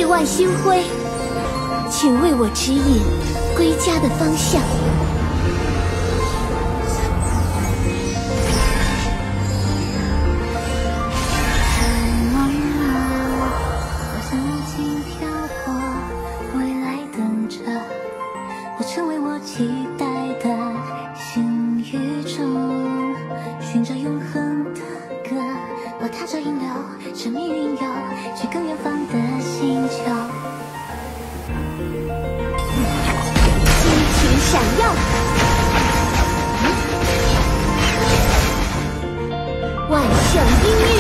万星辉，请为我指引归家的方向。 我像无尽漂泊，未来等着我成为我期待的星宇中，寻找永恒的歌，我踏着银流，沉迷云游，去更远方的星球。 星群闪耀，万象阴郁。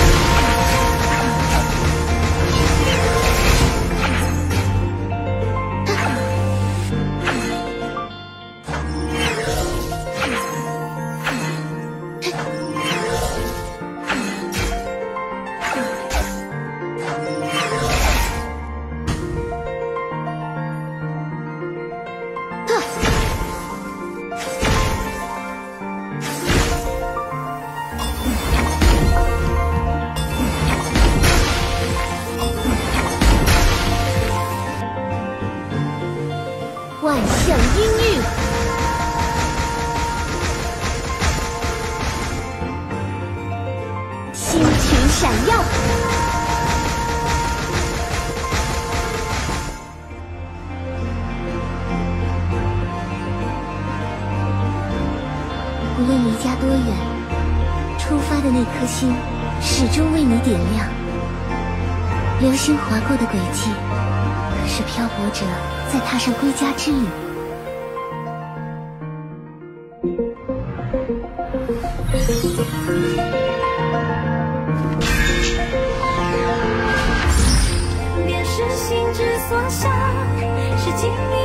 万象阴郁，星群闪耀，无论离家多远，出发的那颗星始终为你点亮。流星划过的轨迹，可是漂泊者在踏上归家之旅。 便是心之所向，是今夜